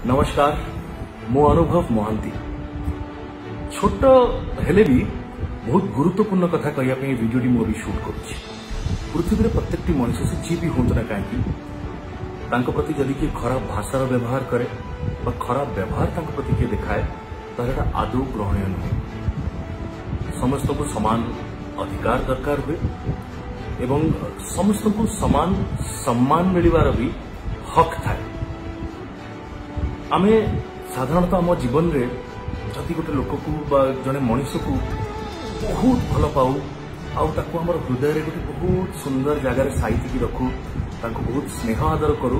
नमस्कार मो अनुभव महांती छोट हेले भी बहुत गुरुत्वपूर्ण कथा कहने वीडियो मुझे शूट करुच्ची पृथ्वी प्रत्येक मनुष्य से जी भी हूँ ना कहीं प्रति जदि किए खराब भाषार व्यवहार करे खराब व्यवहार प्रति किए देखाए तो आदौ ग्रहणीय नुहे। समस्त को समान अधिकार दरकार हुए एवं समस्त को समान सम्मान मिलवार भी हक थाए। आमे साधारणतः आम जीवन रे जदि गोटे लोक को जड़े मनीष को बहुत भल पाऊ आउ आम हृदय रे गोटे बहुत सुंदर जगार साइति रखू बहुत स्नेह आदर करूँ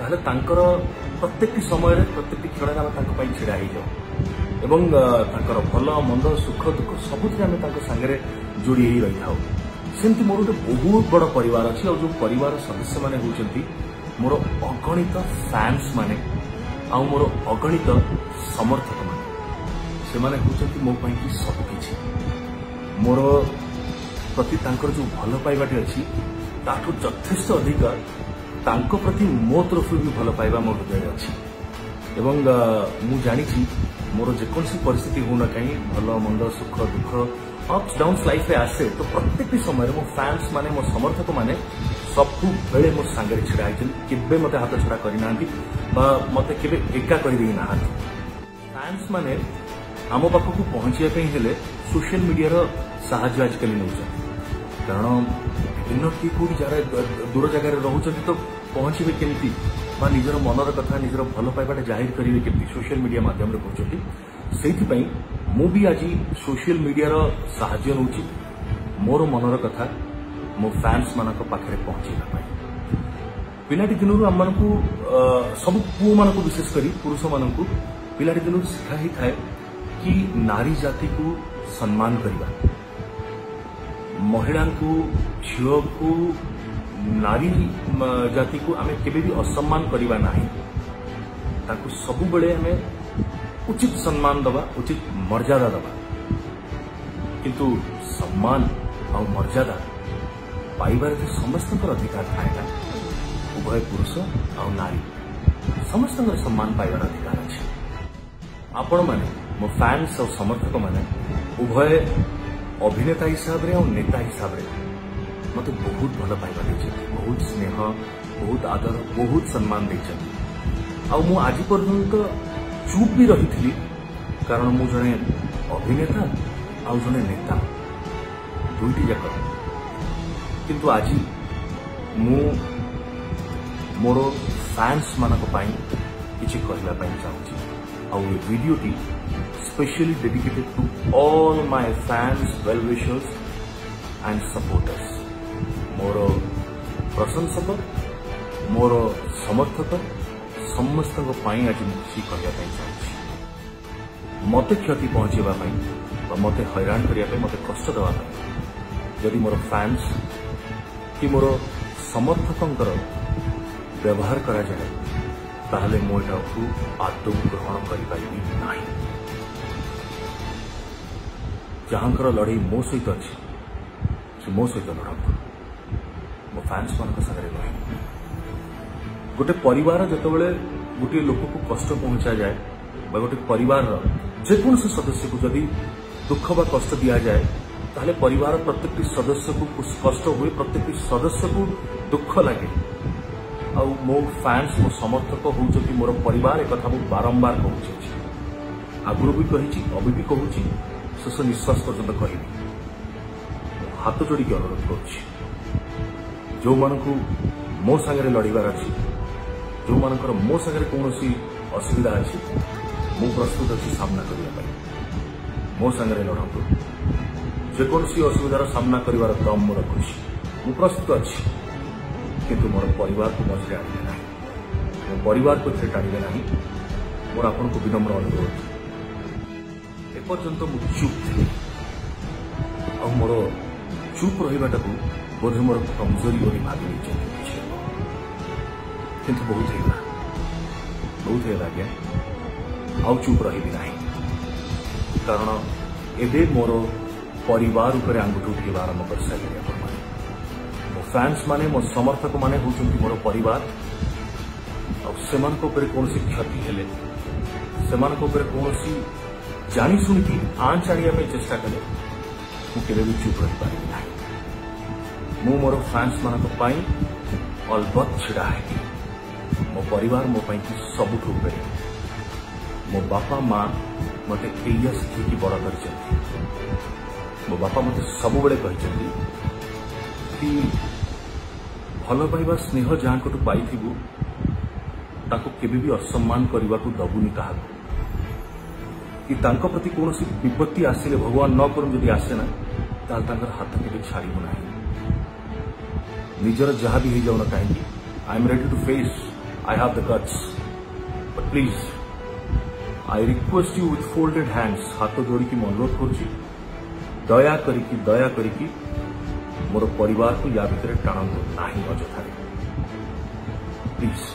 प्रत्येक समय प्रत्येक क्षण आम छिड़ा हो जाऊ एवं भल मंद सुख दुख सबुथ आम सागर जोड़ी रही था। सेमती मोर गोटे बहुत बड़ परिवार अच्छी और जो परिवार सदस्य मैंने होती मोर अगणित फैंस माने आउ मोर अगणित समर्थक माने से माने होती मो पाई सबकि मोर प्रति जो भल पाइबाटे अच्छी ताठू यथेष्ट अधिक तांको प्रति मो तरफ भी भल पाइबा मो हृदय अच्छी एवं मु जानी मोर जेकोसी परिस्थिति होना कहीं भल मंद सुख दुख अप्स डाउन्स लाइफ रे आसे तो प्रत्येक समय मो फैंस माने मो समर्थक माने सबु बेले मो सांगे छिड़ा केबे मते हाथ छड़ा करना मते केबे एका कर फैंस माने आम पाखक पहुंचापी हेले सोशल मीडिया साहाय्य आजिकल नौ कारण विभिन्न किए कौटी जगह दूर जगार रोचे तो पहुंचे केमती निजर मनर कथा निजर भल पाइबाटा जाहिर करेंगे केमती सोशल मीडिया माध्यम कहते मु भी आज सोशल मीडिया साहाय्य नौ मोर मनर कथा मो फैंस मान पाखे पहुंचाई पिलाटी दिन आम मानू सब पुओ मान विशेष कर पुरुष मान पिलाटी दिन शिखा ही थाए कि नारी जाति को सम्मान करवा महिला को झील को नारी जाति को आम केबे भी असम्मान करवा नहीं सबु बेले आम उचित सम्मान दबा उचित मर्यादा दबा किंतु सम्मान और मर्यादा पाइबार जो समस्त अधिकार थाएगा उभय पुरुष और नारी समस्त सम्मान पाइबार अधिकार अच्छे। आपण माने मो फैंस और समर्थक माने उभय अभिनेता हिसाब रे और नेता हिसाब रे मते बहुत भल पाइबा देछथि बहुत स्नेह बहुत आदर बहुत सम्मान देछथि आ मु आज पर्यंत चुप भी रही कारण मु जने अभिनेता आ जने नेता दुईटी जाक किंतु आज मु मोर फैंस मानक पई किछि कहला पई चाहूची और ये वीडियोटी specially dedicated to all my fans well wishers and supporters मोर प्रशंसक मोर समर्थक समस्त आज मुझे कहना चाहिए मत क्षति पहुंचेगा मत हैरान करने मत कष्ट देवाई जदि मोर फैंस कि मोर समर्थक व्यवहार करा जाए ताहले मोटा को आदौ ग्रहण कर जहांकर लड़ाई मो सहित अच्छी से मो सहित लड़ू मो फैंस मान लड़े गोटे परिवार जितेबाला गोटे लोक को कष्ट पहुंचा जाए गोटे परिवार जेकोसी सदस्य को जदि दुख बा कष्ट दि जाए ताहले परिवार प्रत्येक सदस्य को कष्ट हुए प्रत्येक सदस्य को दुख लगे आ मो फैंस मो समर्थक होती मोर परिवार एक कथा मुझे बारंबार कहूँ आगुरी भी कही अभी भी कहूँ शेष निश्वास पर्यटन कह हाथ जोड़ी अनुरोध कर जो मानू मो सागर लड़ार अच्छी जो मानकर मो सागर कौन असुविधा अच्छी मु प्रस्तुत अच्छी सामना करने मो सागर लड़ू जेकोसी असुविधार सामना कर दम मोर रखुच्छी मु प्रस्तुत अच्छी किंतु मोर परिवार को मझे आने ना मो परिवार को थे टाणवे ना मोर आपन को विनम्र अनुरोध एपर्यंत मु चुप थी और मोर चुप रहीबाटा को बोधे मोर कमजोरी बोली भावी किंतु बहुत है आज्ञा आउ चुप रही ना कारण एबे मोर परिवार उपर आंगुठी उठेबा आरंभ कर सारे मो फैंस माने मो समर्थक माने होचंती मोर परिवार सेमानक उपरे कौन क्षति हेले सेमानक उपरे कौन जानी शुणिकी आंच आनिया चेष्टा कले मुझे भी चुप रही पारि ना मु मोर फैंस मानक अलबत् छिड़ा है मो परिवार मो सबुठ उपरे मो बापा माँ मत एया शिखिकी बड़ कर मो बापा मत सब बेले कि भल पाइबा स्नेह जहाँ कटु पाइथिबु ताको केबे भी असम्मान करने को दबुनी क्या कि तांको प्रति कौन विपत्ति आसिले भगवान न कर जदि आसे ना ताल हाथ के छाड़ू ना निजर जहाँ भी हो जाऊना कहीं I am ready to face I have the guts but please I request you with folded hands हाथ जोड़ी की अनुरोध कर दया करी मोर परिवार को या भितर टाणु ना अजथा प्लीज